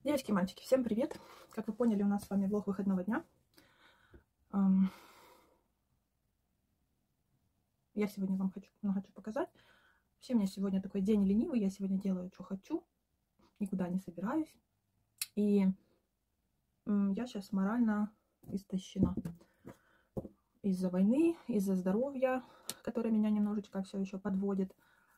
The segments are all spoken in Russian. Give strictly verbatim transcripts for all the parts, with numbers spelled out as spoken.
Девочки и мальчики, всем привет! Как вы поняли, у нас с вами влог выходного дня. Я сегодня вам хочу, ну, хочу показать. Вообще у меня сегодня такой день ленивый, я сегодня делаю, что хочу, никуда не собираюсь. И я сейчас морально истощена из-за войны, из-за здоровья, которое меня немножечко все еще подводит.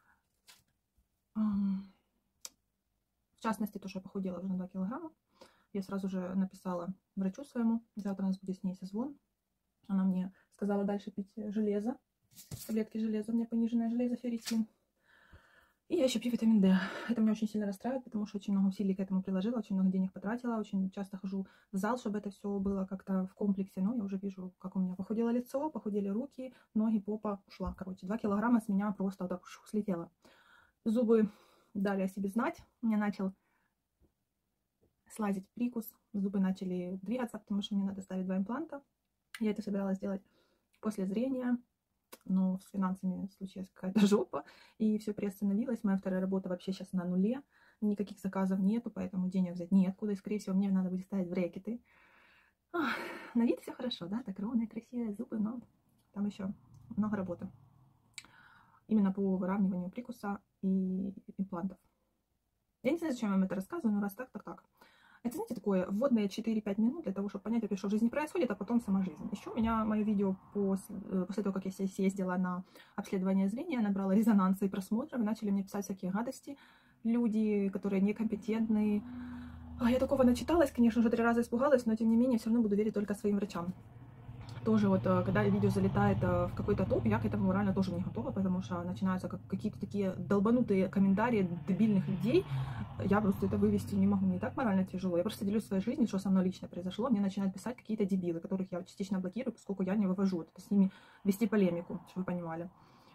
В частности, то, что я похудела уже на два килограмма. Я сразу же написала врачу своему, завтра у нас будет с ней созвон. Она мне сказала дальше пить железо, таблетки железа, у меня пониженное железо, ферритин. И я еще пью витамин D. Это меня очень сильно расстраивает, потому что очень много усилий к этому приложила, очень много денег потратила, очень часто хожу в зал, чтобы это все было как-то в комплексе. Но я уже вижу, как у меня похудело лицо, похудели руки, ноги, попа ушла. Короче, два килограмма с меня просто вот так слетело. Зубы дали о себе знать. У меня начал слазить прикус, зубы начали двигаться, потому что мне надо ставить два импланта. Я это собиралась сделать после зрения, но с финансами случилась какая-то жопа, и все приостановилось. Моя вторая работа вообще сейчас на нуле, никаких заказов нету, поэтому денег взять неоткуда, и, скорее всего, мне надо будет ставить брекеты. Ах, на вид все хорошо, да, так ровные, красивые зубы, но там еще много работы. Именно по выравниванию прикуса и имплантов. Я не знаю, зачем я вам это рассказываю, но раз так, так, так. Это, знаете, такое вводное четыре-пять минут для того, чтобы понять, что в жизни происходит, а потом сама жизнь. Еще у меня мое видео после, после того, как я съездила на обследование зрения, набрало резонанса и просмотров, и начали мне писать всякие гадости. Люди, которые некомпетентные. Я такого начиталась, конечно же, три раза испугалась, но тем не менее все равно буду верить только своим врачам. Тоже вот, когда видео залетает в какой-то топ, я к этому морально тоже не готова, потому что начинаются какие-то такие долбанутые комментарии дебильных людей. Я просто это вывести не могу, мне и так морально тяжело. Я просто делюсь своей жизнью, что со мной лично произошло. Мне начинают писать какие-то дебилы, которых я частично блокирую, поскольку я не вывожу. Это с ними вести полемику, чтобы вы понимали.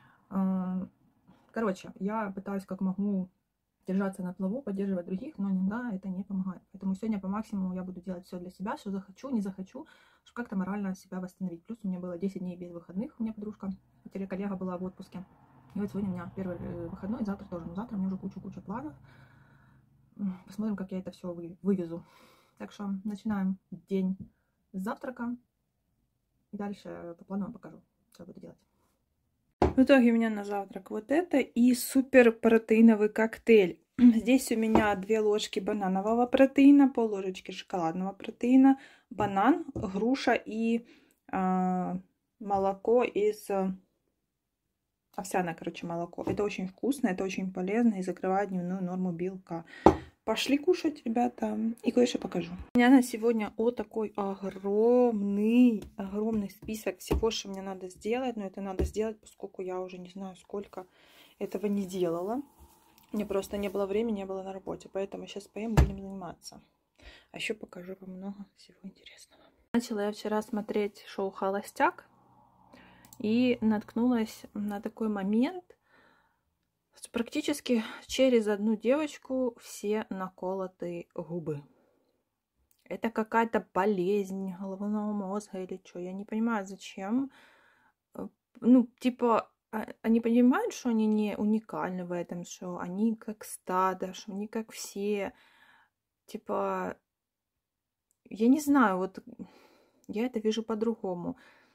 Короче, я пытаюсь как могу держаться на плаву, поддерживать других, но иногда это не помогает. Поэтому сегодня по максимуму я буду делать все для себя, что захочу, не захочу, чтобы как-то морально себя восстановить. Плюс у меня было десять дней без выходных, у меня подружка, коллега была в отпуске. И вот сегодня у меня первый выходной, завтра тоже. Но завтра у меня уже куча-куча планов. Посмотрим, как я это все вывезу. Так что начинаем день с завтрака. И дальше по плану вам покажу, что я буду делать. В итоге у меня на завтрак вот это и супер протеиновый коктейль. Здесь у меня две ложки бананового протеина, пол ложечки шоколадного протеина, банан, груша и э, молоко из э, овсяное, короче, молоко. Это очень вкусно, это очень полезно и закрывает дневную норму белка. Пошли кушать, ребята, и кое-что покажу. У меня на сегодня вот такой огромный, огромный список всего, что мне надо сделать. Но это надо сделать, поскольку я уже не знаю, сколько этого не делала. Мне просто не было времени, не было на работе. Поэтому сейчас поем, будем заниматься. А еще покажу вам много всего интересного. Начала я вчера смотреть шоу «Холостяк» и наткнулась на такой момент. Практически через одну девочку все наколоты губы. Это какая-то болезнь головного мозга или что? Я не понимаю, зачем. Ну, типа, они понимают, что они не уникальны в этом, что они как стадо, что они как все. Типа, я не знаю, вот я это вижу по-другому.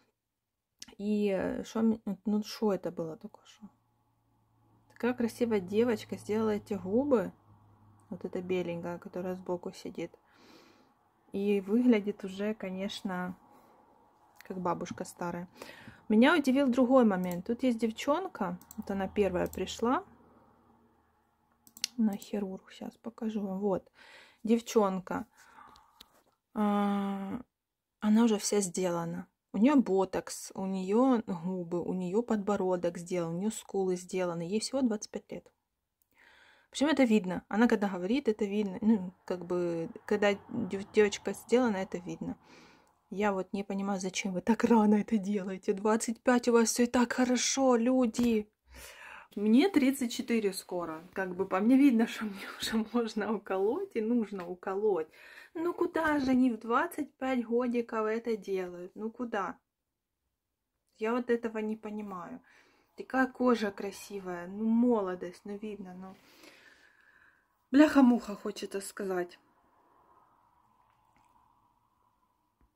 И что, ну, что это было такое? Что? Такая красивая девочка сделала эти губы. Вот эта беленькая, которая сбоку сидит. И выглядит уже, конечно, как бабушка старая. Меня удивил другой момент. Тут есть девчонка. Вот она первая пришла на хирург. Сейчас покажу вам. Вот. Девчонка. Она уже вся сделана. У нее ботокс, у нее губы, у нее подбородок сделан, у нее скулы сделаны. Ей всего двадцать пять лет. Почему это видно? Она когда говорит, это видно. Ну, как бы, когда девочка сделана, это видно. Я вот не понимаю, зачем вы так рано это делаете. двадцать пять, у вас все и так хорошо, люди. Мне тридцать четыре скоро. Как бы по мне видно, что мне уже можно уколоть и нужно уколоть. Ну куда же они в двадцать пять годиков это делают? Ну куда? Я вот этого не понимаю. Такая кожа красивая, ну молодость, ну видно, ну... Бляха-муха, хочется сказать.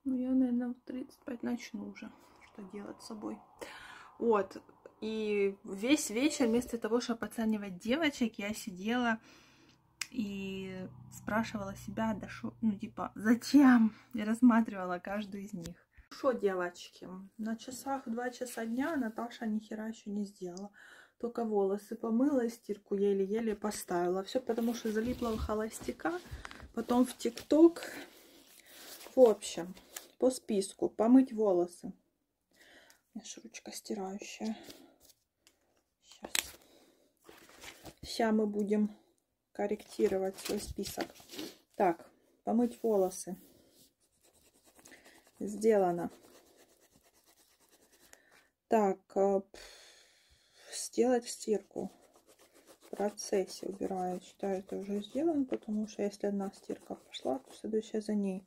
Ну, я, наверное, в тридцать пять начну уже что делать с собой. Вот. И весь вечер вместо того, чтобы оценивать девочек, я сидела и спрашивала себя, да шо, ну, типа, зачем? И рассматривала каждую из них. Что, девочки, на часах два часа дня Наташа ни хера еще не сделала. Только волосы помыла и стирку еле-еле поставила. Все потому, что залипла в холостяка, потом в ТикТок. В общем, по списку помыть волосы. У меня же ручка стирающая. Сейчас. Сейчас мы будем корректировать свой список. Так, помыть волосы. Сделано. Так, сделать стирку. В процессе убираю. Считаю, это уже сделано, потому что если одна стирка пошла, то следующая за ней.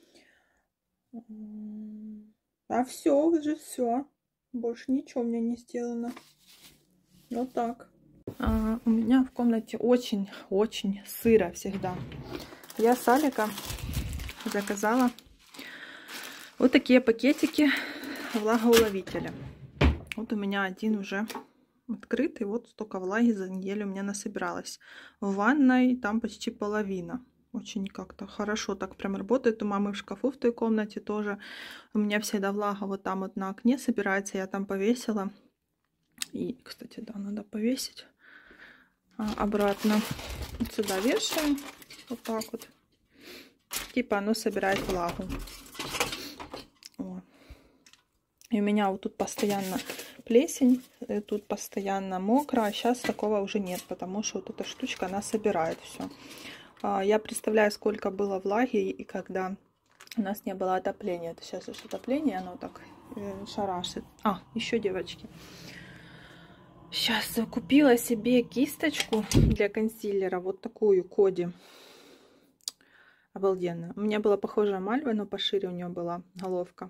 А все, уже все. Больше ничего у меня не сделано. Вот так. А, у меня в комнате очень-очень сыро всегда. Я с Алика заказала вот такие пакетики влагоуловителя. Вот у меня один уже открытый. Вот столько влаги за неделю у меня насобиралось. В ванной там почти половина. Очень как-то хорошо так прям работает. У мамы в шкафу в той комнате тоже. У меня всегда влага вот там вот на окне собирается. Я там повесила. И, кстати, да, надо повесить а, обратно. Вот сюда вешаем. Вот так вот. Типа оно собирает влагу. О. И у меня вот тут постоянно плесень. Тут постоянно мокро. А сейчас такого уже нет. Потому что вот эта штучка, она собирает все. А, я представляю, сколько было влаги. И когда у нас не было отопления. Это сейчас уж отопление. Оно так э, шарашит. А, еще, девочки. Сейчас купила себе кисточку для консилера. Вот такую Коди. Обалденно. У меня была похожая мальва, но пошире у нее была головка.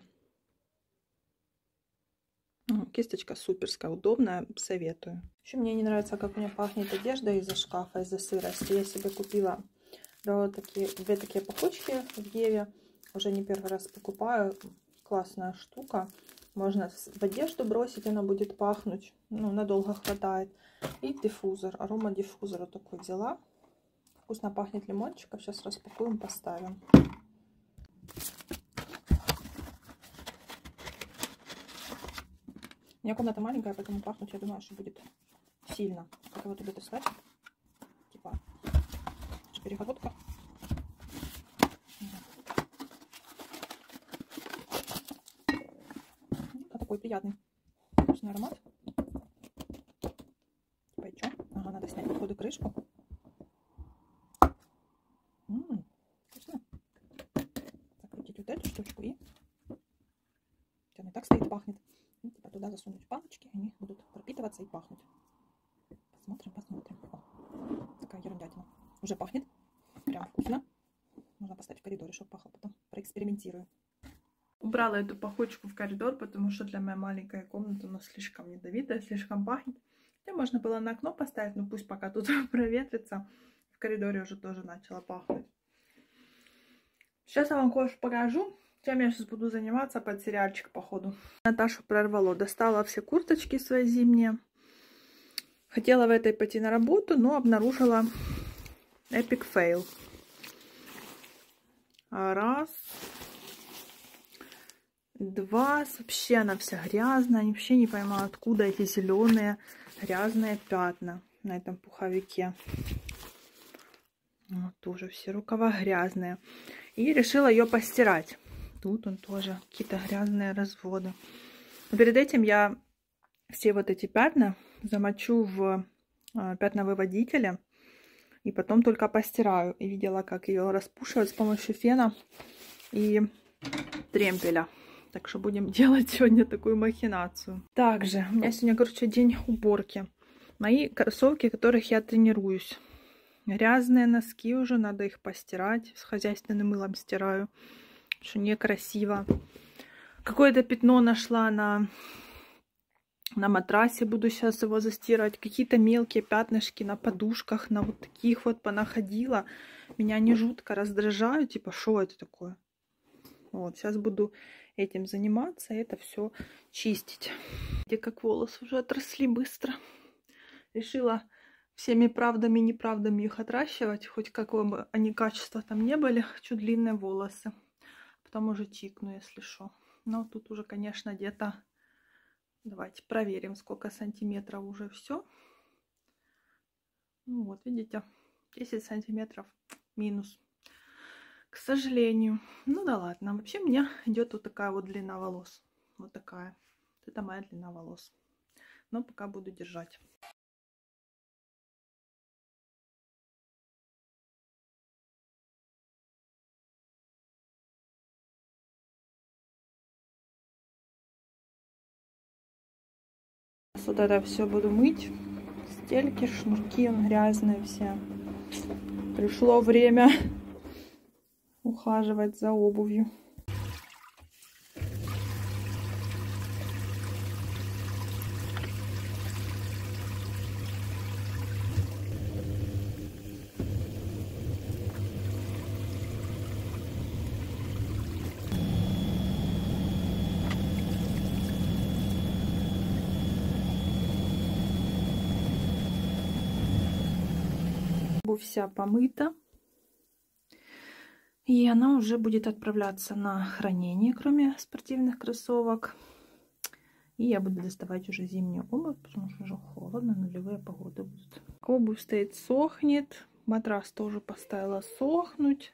Кисточка суперская, удобная. Советую. Еще мне не нравится, как у меня пахнет одежда из-за шкафа, из-за сырости. Я себе купила вот такие, две такие пахучки в Еве. Уже не первый раз покупаю. Классная штука. Можно в одежду бросить, она будет пахнуть. Ну, надолго хватает. И диффузор. Аромадиффузор вот такой взяла. Вкусно пахнет лимончиком. Сейчас распакуем, поставим. У меня комната маленькая, поэтому пахнуть, я думаю, что будет сильно. Как его туда достать? Типа перегородка. Такой приятный вкусный аромат. Пойдем. Ага, надо снять, походу, крышку. М-м, вкусно. Закрутить вот эту штучку и он и так стоит, пахнет. И типа туда засунуть палочки, они будут пропитываться и пахнуть. Посмотрим, посмотрим. О, такая ерундятина. Уже пахнет. Прям вкусно. Можно поставить в коридоре, чтобы пахло. Потом проэкспериментирую. Убрала эту пахучку в коридор, потому что для моей маленькой комнаты она слишком ядовитая, слишком пахнет. Хотя можно было на окно поставить, но пусть пока тут проветрится. В коридоре уже тоже начало пахнуть. Сейчас я вам кое-что покажу, чем я сейчас буду заниматься под сериальчик, походу. Наташу прорвало. Достала все курточки свои зимние. Хотела в этой пойти на работу, но обнаружила эпик фейл. Раз... Два, вообще она вся грязная, я вообще не понимаю, откуда эти зеленые грязные пятна на этом пуховике. Вот, тоже все рукава грязные. И решила ее постирать. Тут он тоже какие-то грязные разводы. Но перед этим я все вот эти пятна замочу в пятновыводителе и потом только постираю. И видела, как ее распушивать с помощью фена и тремпеля. Так что будем делать сегодня такую махинацию. Также у меня сегодня, короче, день уборки. Мои кроссовки, в которых я тренируюсь. Грязные носки уже, надо их постирать. С хозяйственным мылом стираю. Что некрасиво. Какое-то пятно нашла на, на матрасе. Буду сейчас его застирывать. Какие-то мелкие пятнышки на подушках. На вот таких вот понаходила. Меня они жутко раздражают. Типа, что это такое? Вот, сейчас буду этим заниматься, это все чистить. Видите, как волосы уже отросли быстро. Решила всеми правдами и неправдами их отращивать, хоть какого бы они качества там не были. Хочу длинные волосы. Потом уже чикну, если что. Но тут уже, конечно, где-то... Давайте проверим, сколько сантиметров уже все. Ну вот, видите, десять сантиметров минус. К сожалению. Ну да ладно. Вообще мне идет вот такая вот длина волос. Вот такая. Это моя длина волос. Но пока буду держать. Вот это все буду мыть. Стельки, шнурки, он грязные все. Пришло время ухаживать за обувью. Обувь вся помыта. И она уже будет отправляться на хранение, кроме спортивных кроссовок. И я буду доставать уже зимнюю обувь, потому что уже холодно, нулевые погоды будут. Обувь стоит, сохнет. Матрас тоже поставила сохнуть.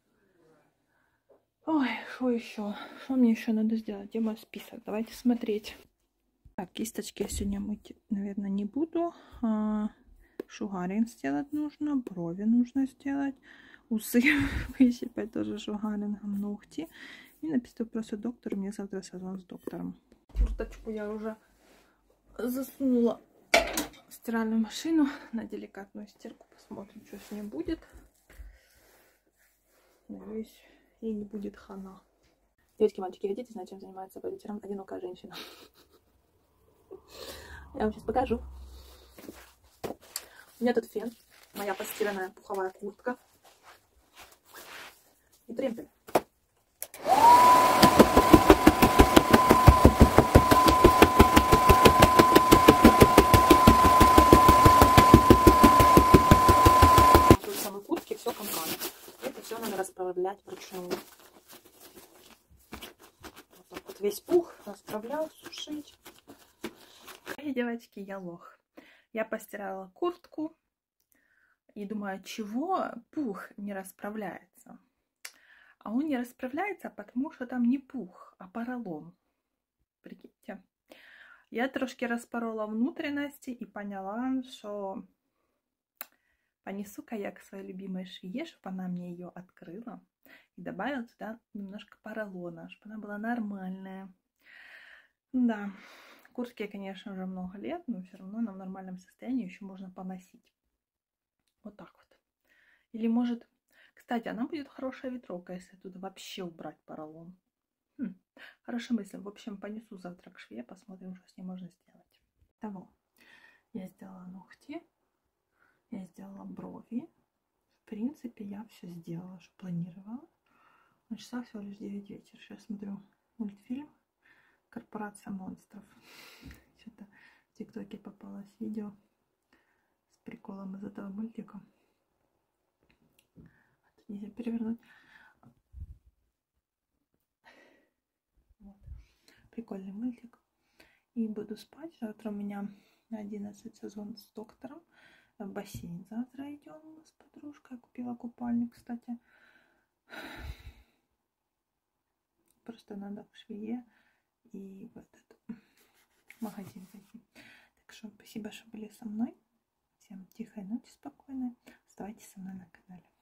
Ой, что еще? Что мне еще надо сделать? Где мой список? Давайте смотреть. Так, кисточки я сегодня мыть, наверное, не буду. А, шугаринг сделать нужно, брови нужно сделать. Усы выщипать тоже шугарингом, ногти. И написать просто доктору. Мне завтра созвон с доктором. Курточку я уже засунула в стиральную машину на деликатную стирку. Посмотрим, что с ней будет. Надеюсь, ей не будет хана. Девочки, мальчики, хотите знать, чем занимается по вечерам одинокая женщина? Я вам сейчас покажу. У меня тут фен, моя постиранная пуховая куртка и тремпель. В самой куртке все комками. Это все надо расправлять вручную. Вот так вот весь пух расправляю, сушить. И, девочки, я лох. Я постирала куртку и думаю, чего пух не расправляется. А он не расправляется, потому что там не пух, а поролон. Прикиньте. Я трошки распорола внутренности и поняла, что понесу-ка я к своей любимой швее, чтобы она мне ее открыла. И добавила туда немножко поролона, чтобы она была нормальная. Да. Куртке, конечно, уже много лет, но все равно она в нормальном состоянии еще можно поносить. Вот так вот. Или может... Кстати, она будет хорошая ветровка, если туда вообще убрать поролон. Хм, хорошая мысль. В общем, понесу завтра к швее, посмотрим, что с ней можно сделать. Того. Я сделала ногти. Я сделала брови. В принципе, я все сделала, что планировала. На часах всего лишь девять вечера. Сейчас смотрю мультфильм «Корпорация монстров». Что-то в ТикТоке попалось видео с приколом из этого мультика. Тут нельзя перевернуть. Вот. Прикольный мультик. И буду спать. Завтра у меня на одиннадцать созвон с доктором. В бассейн завтра идем с подружкой. Купила купальник, кстати. Просто надо в швее и в этот магазин пойти. Так что спасибо, что были со мной. Всем тихой ночи, спокойной. Оставайтесь со мной на канале.